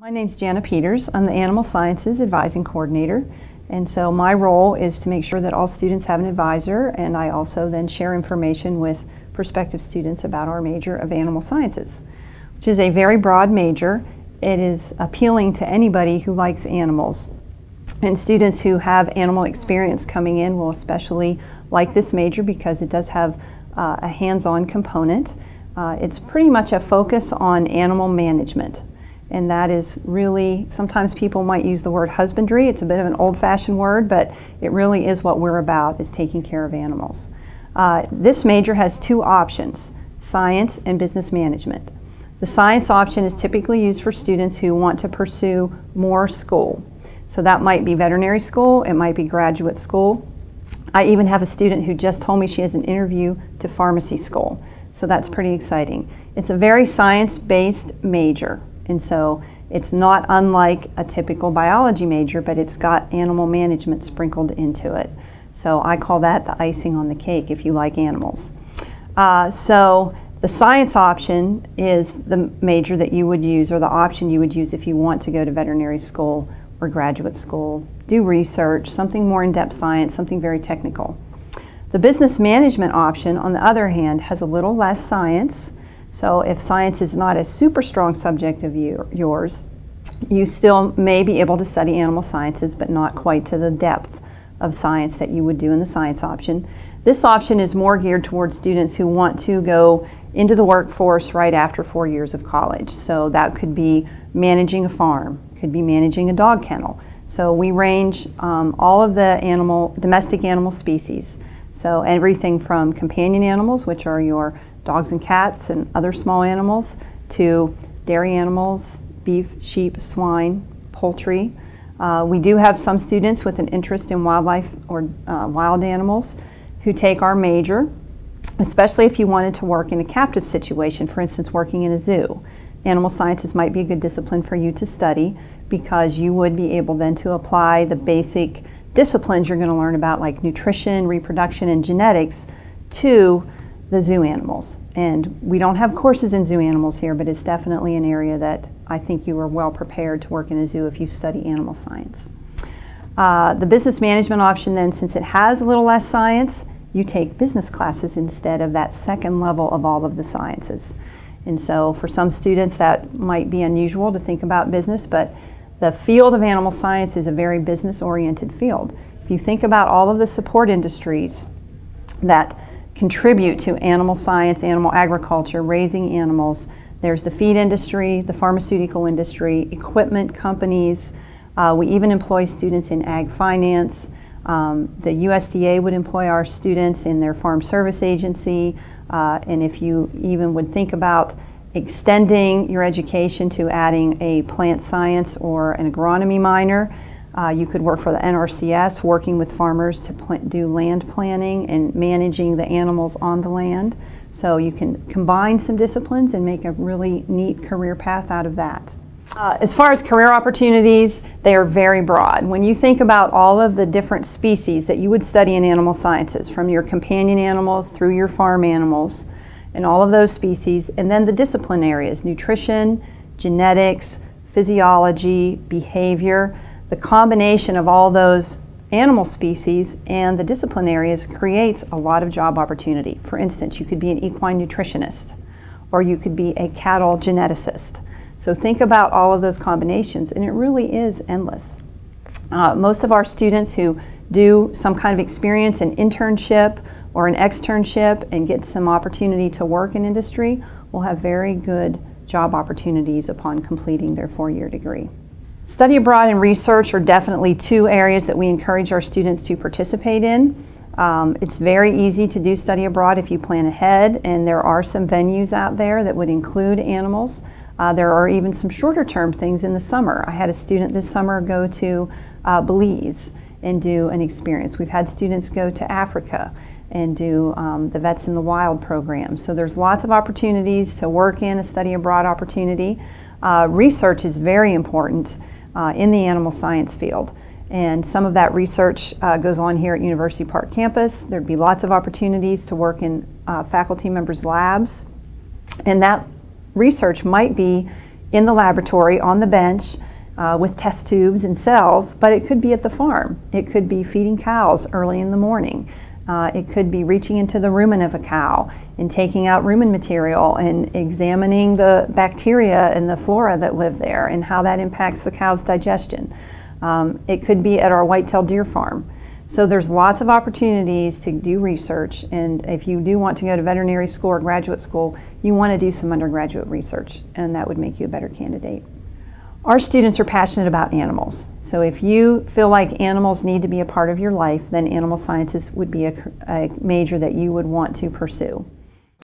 My name's Jana Peters. I'm the Animal Sciences Advising Coordinator, and so my role is to make sure that all students have an advisor, and I also then share information with prospective students about our major of Animal Sciences, which is a very broad major. It is appealing to anybody who likes animals, and students who have animal experience coming in will especially like this major because it does have a hands-on component. It's pretty much a focus on animal management. And that is really, sometimes people might use the word husbandry. It's a bit of an old-fashioned word, but it really is what we're about, is taking care of animals. This major has two options, science and business management. The science option is typically used for students who want to pursue more school. So that might be veterinary school, it might be graduate school. I even have a student who just told me she has an interview to pharmacy school. So that's pretty exciting. It's a very science-based major. And so it's not unlike a typical biology major, but it's got animal management sprinkled into it. So I call that the icing on the cake if you like animals. So the science option is the major that you would use, or the option you would use if you want to go to veterinary school or graduate school, do research, something more in-depth science, something very technical. The business management option, on the other hand, has a little less science. So if science is not a super strong subject of yours, you still may be able to study animal sciences, but not quite to the depth of science that you would do in the science option. This option is more geared towards students who want to go into the workforce right after 4 years of college. So that could be managing a farm, could be managing a dog kennel. So we range all of the domestic animal species. So everything from companion animals, which are your dogs and cats and other small animals, to dairy animals, beef, sheep, swine, poultry. We do have some students with an interest in wildlife or wild animals who take our major, especially if you wanted to work in a captive situation, for instance, working in a zoo. Animal sciences might be a good discipline for you to study because you would be able then to apply the basic disciplines you're going to learn about, like nutrition, reproduction, and genetics, to the zoo animals. And we don't have courses in zoo animals here, but it's definitely an area that I think you are well prepared to work in a zoo if you study animal science. The business management option then, since it has a little less science, you take business classes instead of that second level of all of the sciences. And so for some students that might be unusual to think about business, but the field of animal science is a very business-oriented field. If you think about all of the support industries that contribute to animal science, animal agriculture, raising animals, there's the feed industry, the pharmaceutical industry, equipment companies. We even employ students in ag finance. The USDA would employ our students in their farm service agency. And if you even would think about extending your education to adding a plant science or an agronomy minor, you could work for the NRCS, working with farmers to do land planning and managing the animals on the land. So you can combine some disciplines and make a really neat career path out of that. As far as career opportunities, they are very broad. When you think about all of the different species that you would study in animal sciences, from your companion animals through your farm animals, and all of those species, and then the discipline areas, nutrition, genetics, physiology, behavior, the combination of all those animal species and the discipline areas creates a lot of job opportunity. For instance, you could be an equine nutritionist, or you could be a cattle geneticist. So think about all of those combinations, and it really is endless. Most of our students who do some kind of experience, an internship or an externship, and get some opportunity to work in industry will have very good job opportunities upon completing their 4-year degree. Study abroad and research are definitely two areas that we encourage our students to participate in. It's very easy to do study abroad if you plan ahead, and there are some venues out there that would include animals. There are even some shorter term things in the summer. I had a student this summer go to Belize and do an experience. We've had students go to Africa and do the Vets in the Wild program. So there's lots of opportunities to work in a study abroad opportunity. Research is very important in the animal science field. And some of that research goes on here at University Park campus. There'd be lots of opportunities to work in faculty members' labs. And that research might be in the laboratory on the bench with test tubes and cells, but it could be at the farm. It could be feeding cows early in the morning. It could be reaching into the rumen of a cow and taking out rumen material and examining the bacteria and the flora that live there and how that impacts the cow's digestion. It could be at our white-tailed deer farm. So there's lots of opportunities to do research, and if you do want to go to veterinary school or graduate school, you want to do some undergraduate research, and that would make you a better candidate. Our students are passionate about animals, so if you feel like animals need to be a part of your life, then animal sciences would be a major that you would want to pursue.